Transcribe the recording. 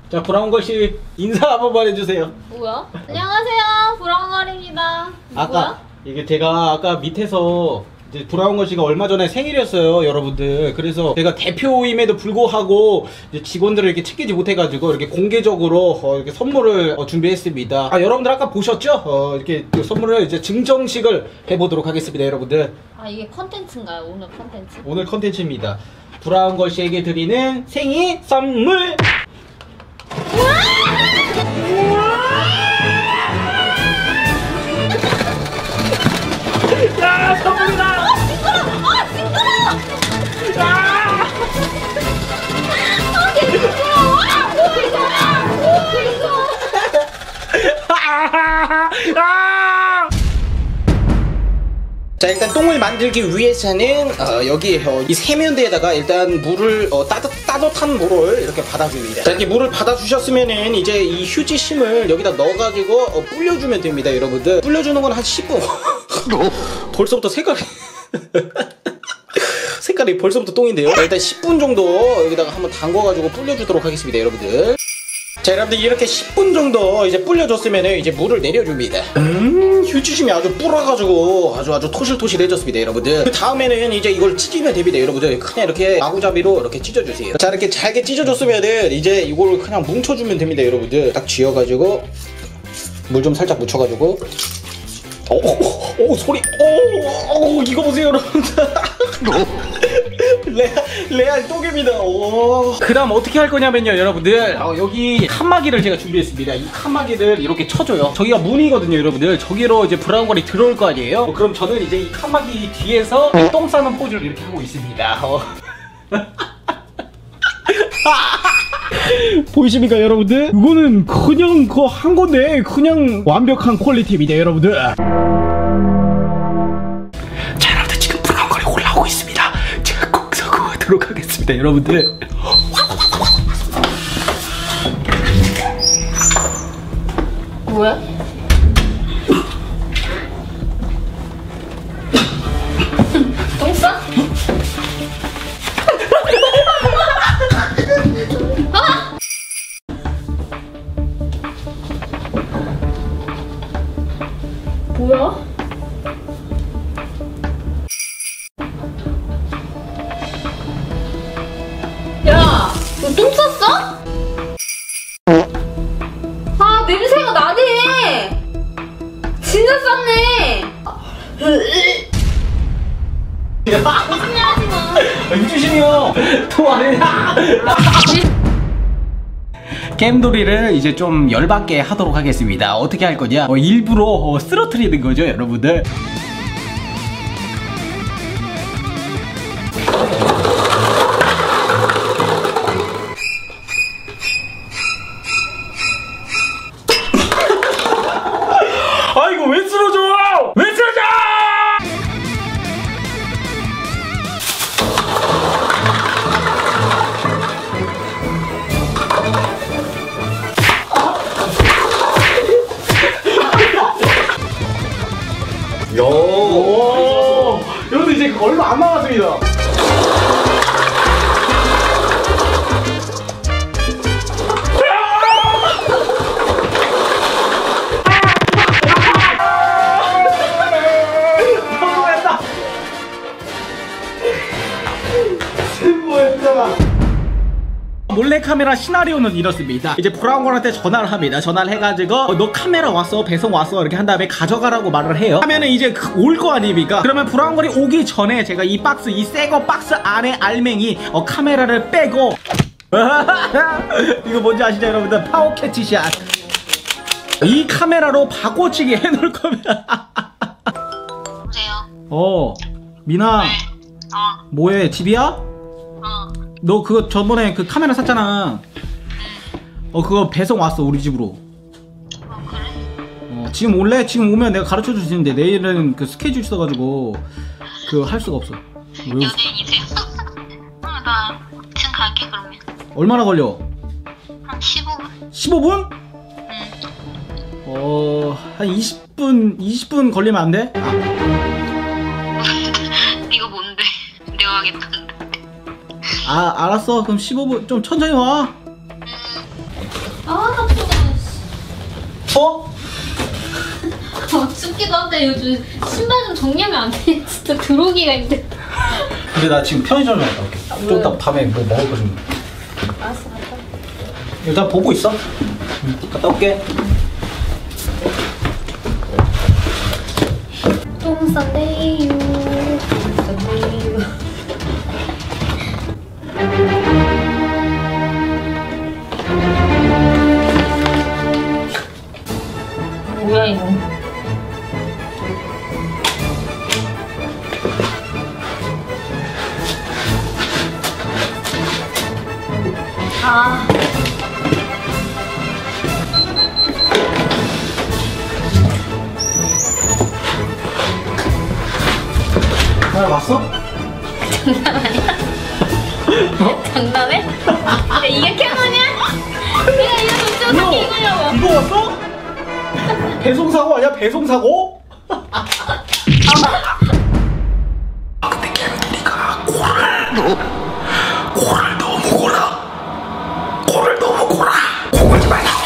자, 브라운걸씨 인사 한 번만 해주세요. 뭐야? 안녕하세요, 브라운걸입니다. 아까 이게 제가 아까 밑에서 이제 브라운걸씨가 얼마 전에 생일이었어요, 여러분들. 그래서 제가 대표임에도 불구하고 이제 직원들을 이렇게 챙기지 못해가지고 이렇게 공개적으로 이렇게 선물을 준비했습니다. 아, 여러분들 아까 보셨죠? 이렇게 선물을 이제 증정식을 해보도록 하겠습니다, 여러분들. 아, 이게 컨텐츠인가요? 오늘 컨텐츠? 오늘 컨텐츠입니다. 브라운걸씨에게 드리는 생일 선물. 야, 선물이다! 자, 일단 똥을 만들기 위해서는 여기 이 세면대에다가 일단 물을 따뜻한 물을 이렇게 받아줍니다. 자, 이렇게 물을 받아주셨으면은 이제 이 휴지심을 여기다 넣어가지고 불려주면 됩니다, 여러분들. 불려주는 건 한 10분. 벌써부터 색깔이 색깔이 벌써부터 똥인데요. 자, 일단 10분 정도 여기다가 한번 담궈가지고 불려주도록 하겠습니다, 여러분들. 자, 여러분들 이렇게 10분 정도 이제 불려줬으면 이제 물을 내려줍니다. 휴지심이 아주 불어가지고 아주 토실토실해졌습니다, 여러분들. 그 다음에는 이제 이걸 찢으면 됩니다, 여러분들. 그냥 이렇게 마구잡이로 이렇게 찢어주세요. 자, 이렇게 잘게 찢어줬으면 이제 이걸 그냥 뭉쳐주면 됩니다, 여러분들. 딱 쥐어가지고 물 좀 살짝 묻혀가지고. 오, 소리. 오, 이거 보세요, 여러분들. 레알 똥입니다. 오. 그다음 어떻게 할 거냐면요, 여러분들. 여기 칸막이를 제가 준비했습니다. 이 칸막이를 이렇게 쳐줘요. 저기가 문이거든요, 여러분들. 저기로 이제 브라운걸이 들어올 거 아니에요. 그럼 저는 이제 이 칸막이 뒤에서 똥 싸는 포즈를 이렇게 하고 있습니다. 보이십니까, 여러분들? 이거는 그냥 한 건데 그냥 완벽한 퀄리티입니다, 여러분들. 자, 여러분들 지금 브라운걸이 올라오고 있습니다. 제가 꼭 성공하도록 하겠습니다, 여러분들. 뭐야? 똥 싸? 뭐야? 야, 너 똥 쌌어? 아, 냄새가 나네. 진짜 쌌네. 거짓말 하지 마. 유주신이요. 또 안 해. 겜돌이를 이제 좀 열받게 하도록 하겠습니다. 어떻게 할 거냐? 일부러 쓰러뜨리는 거죠, 여러분들. 아, 이거 왜 쓰러져? 왜 쓰러져? 오, 여러분들 이제 얼마 안 남았습니다. 수고했다. 몰래카메라 시나리오는 이렇습니다. 이제 브라운걸한테 전화를 합니다. 전화를 해가지고 너 카메라 왔어, 배송 왔어 이렇게 한 다음에 가져가라고 말을 해요. 하면은 이제 올 거 아닙니까? 그러면 브라운걸이 오기 전에 제가 이 박스, 이 새거 박스 안에 알맹이 카메라를 빼고 이거 뭔지 아시죠, 여러분들? 파워 캐치샷. 이 카메라로 바꿔치기 해놓을 겁니다. 여보세요? 미나. 네. 뭐해, 집이야? 너 그거 저번에 그 카메라 샀잖아. 그거 배송 왔어, 우리 집으로. 그래? 지금 올래? 지금 오면 내가 가르쳐 줄 수 있는데 내일은 그 스케줄 있어가지고 그 할 수가 없어. 연예인이세요? 나 지금 갈게 그러면. 얼마나 걸려? 한 15분? 15분? 한 20분 걸리면 안 돼? 이거 뭔데? 내가 하겠다는데. 알았어. 그럼 15분 좀 천천히 와. 싶기도 한데 요즘 신발 좀 정리하면 안 돼. 진짜 들어오기가 힘들다. 근데 나 지금 편의점에 갔다 올게. 좀 이따 밤에 뭐 먹을 거 좀. 알았어, 갔다. 일단 보고 있어. 갔다 올게. 똥 싼데요. 똥 싼데요. 뭐야 이거? 아. 하나 봤어? 장난해? 야, 이게 캐논이야? 내가 이거 좀 쫓아게 입으려고. 이거 왔어? 배송 사고 아니야? 배송 사고? 근데 개미리가 코를 너무 골아. 코를 너무 골아. 코 골지 말라고.